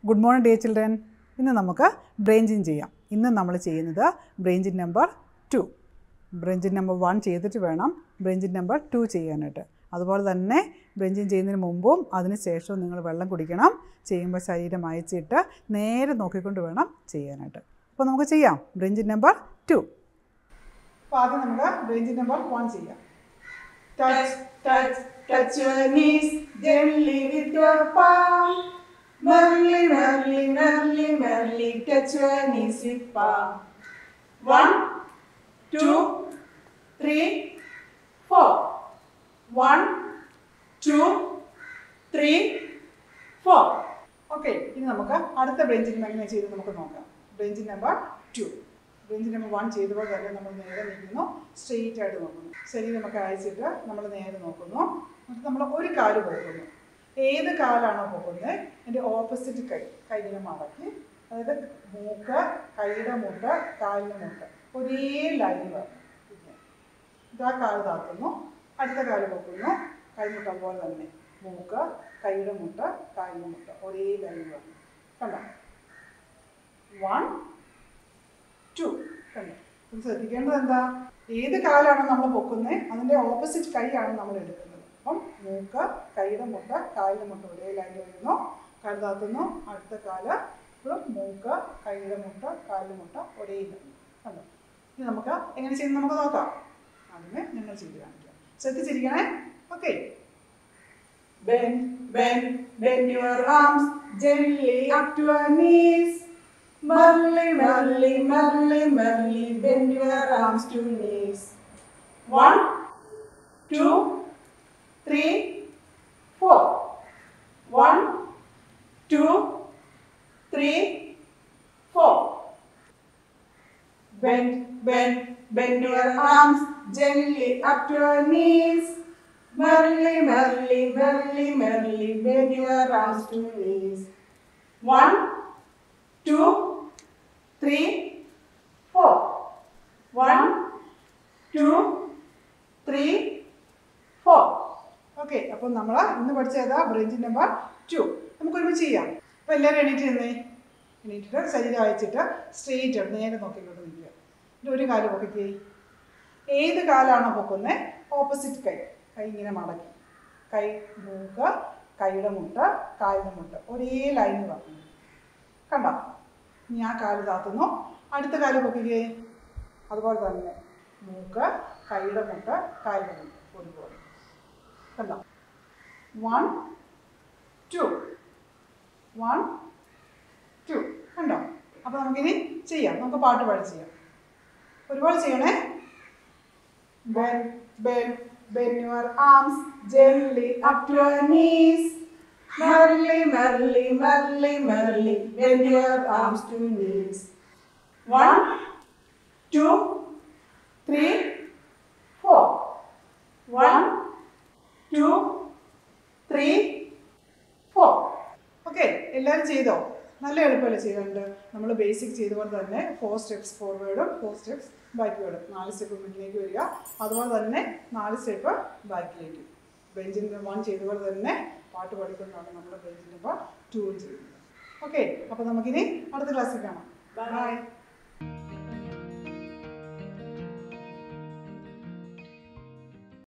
Good morning, dear children. ഇന്ന് നമുക്ക് ബ്രെയിഞ്ചിങ് ചെയ്യാം. ഇന്ന് നമ്മൾ ചെയ്യുന്നത് ബ്രെയിഞ്ചിങ് നമ്പർ 2. ബ്രെയിഞ്ചിങ് നമ്പർ 1 ചെയ്തിട്ട് വേണം ബ്രെയിഞ്ചിങ് നമ്പർ 2 ചെയ്യാനായിട്ട്. അതുപോലെ തന്നെ ബ്രെയിഞ്ചിങ് ചെയ്യുന്നതിന് മുമ്പും അതിന് ശേഷവും നിങ്ങൾ വെള്ളം കുടിക്കണം. ചെയ്യുമ്പോൾ ശരീരം അയച്ചിട്ട് നേരെ നോക്കിക്കൊണ്ട് വേണം ചെയ്യാനായിട്ട്. അപ്പോൾ നമുക്ക് ചെയ്യാം ബ്രെയിഞ്ചിങ് നമ്പർ 2. അപ്പോൾ ആദ്യം നമുക്ക് ബ്രെയിഞ്ചിങ് നമ്പർ 1 ചെയ്യാം. Touch, touch, touch your knees gently with your palm. Merrily, merrily, merrily, merrily, touch your knees with palm. 1, 2, 3, 4. 1, 2, 3, 4. Okay, ഇനി നമുക്ക് അടുത്ത ബ്രെയിഞ്ചിങ് എങ്ങനെ ചെയ്ത് നമുക്ക് നോക്കാം. ബ്രെയിഞ്ചിങ് നമ്പർ 2. ബ്രെയിഞ്ചിങ് നമ്പർ 1 ചെയ്തപ്പോൾ തന്നെ നമ്മൾ നേരെ നിൽക്കുന്നു, സ്ട്രെയിറ്റ് ആയിട്ട് നോക്കുന്നു. ശരീരമൊക്കെ അയച്ചിട്ട് നമ്മൾ നേരെ നോക്കുന്നു. എന്നിട്ട് നമ്മൾ ഒരു കാല് പോകുന്നു. ഏത് കാലാണോ പോകുന്നത് അതിൻ്റെ ഓപ്പോസിറ്റ് കൈ ഇങ്ങനെ മടക്കി, അതായത് മൂക്ക്, കൈയുടെ മുട്ട്, കാലിൻ്റെ മുട്ട് ഒരേ ലൈനിൽ വരണം. ഇതാ കാല് താത്തുന്നു, അടുത്ത കാല് പൊക്കുന്നു, കൈമുട്ട പോലെ തന്നെ മൂക്ക്, കൈയുടെ മുട്ട്, കാലിൻ്റെ മുട്ട് ഒരേ ലൈനിൽ വരണം. കണ്ടോ? 1, 2. കണ്ടോ? ശ്രദ്ധിക്കേണ്ടത് എന്താ, ഏത് കാലാണോ നമ്മൾ പൊക്കുന്നത് അതിൻ്റെ ഓപ്പോസിറ്റ് കൈയാണ് നമ്മൾ എടുക്കുന്നത്. അപ്പം മൂക്ക്, കൈയുടെ മുട്ട, കാലിൻ്റെ മുട്ട ഒരേ ലൈനിൽ വരുന്നു, കാല് താത്തുന്നു, അടുത്ത കാല് ഇപ്പോഴും മൂക്ക്, കൈയുടെ മുട്ട, കാലിൻ്റെ മുട്ട ഒരേ ലൈനിൽ. കണ്ടോ? ഇനി നമുക്ക് എങ്ങനെ ചെയ്യുന്നത് നമുക്ക് നോക്കാം. അതിന് ഞങ്ങൾ ചെയ്ത് കാണിക്കാം. ശ്രദ്ധിച്ചിരിക്കണേ. Okay. Bend, bend, bend your arms gently up to your knees. Merrily, merrily, merrily, merrily, bend your arms to knees. 1, 2, 3, 4. 1, 2, 3, 4. Bend, bend, bend your arms gently up to your knees. Merrily, merrily, merrily, merrily, bend your arms to knees. 1, 2, 3, 4. 1, 2, 3, 4. Okay, അപ്പോൾ നമ്മൾ ഇന്ന് പഠിച്ചതാ ബ്രെയിഞ്ചിങ് number 2. നമുക്ക് ഒരുമിച്ച് ചെയ്യാം. അപ്പോൾ എല്ലാവരും എണീറ്റ് നിന്നേ. എണീറ്റിട്ട് ശരീരം അയച്ചിട്ട് സ്ട്രെയിറ്റ് ആണ് നേരെ നോക്കിക്കൊണ്ട് നിൽക്കുക. എന്നിട്ട് ഒരു കാല് പൊക്കിക്കേ. ഏത് കാലാണോ പൊക്കുന്നത് ഓപ്പോസിറ്റ് കൈ ഇങ്ങനെ മടക്കി, കൈ മൂക്ക്, കൈയുടെ മുട്ട, കാലിൻ്റെ മുട്ട ഒരേ ലൈനിൽ വന്നു. കണ്ടോ? ഇനി ആ കാല് താത്തുന്നു, അടുത്ത കാല് പൊക്കിക്കേ. അതുപോലെ തന്നെ മൂക്ക്, കൈയുടെ മുട്ട, കാലിൻ്റെ മുട്ട ഒരുപോലെ. കണ്ടോ? 1, 2. 1, 2. കണ്ടോ? അപ്പോൾ നമുക്കിനി ചെയ്യാം. നമുക്ക് പാട്ട് പാടി ചെയ്യാം. ഒരുപാട് ചെയ്യണേ. Bend, bend, bend your arms gently up to your knees. Merrily, merrily, merrily, merrily, bend your arms to knees. 1, 2, 3, 4. 1, 2, 3, 4. Okay, എല്ലാവരും ചെയ്തോ? നല്ല എളുപ്പമല്ലേ ചെയ്തിട്ടുണ്ട്. നമ്മൾ ബേസിക് ചെയ്തപോലെ തന്നെ 4 സ്റ്റെപ്സ് ഫോർവേഡും 4 സ്റ്റെപ്സ് ബാക്ക്വേഡും, 4 സ്റ്റെപ്പ് മുന്നിലേക്ക് വരിക, അതുപോലെ തന്നെ 4 സ്റ്റെപ്പ് ബാക്കിലേക്ക്. ബ്രെയിഞ്ചിങ് നമ്പർ 1 ചെയ്തപോലെ തന്നെ പാട്ട് പഠിക്കുന്നതാണ് നമ്മൾ ബ്രെയിഞ്ചിങ് നമ്പർ 2 ചെയ്യുന്നത്. ഓക്കെ, അപ്പോൾ നമുക്കിനി അടുത്ത ക്ലാസ്സിൽ കാണാം. ബൈ.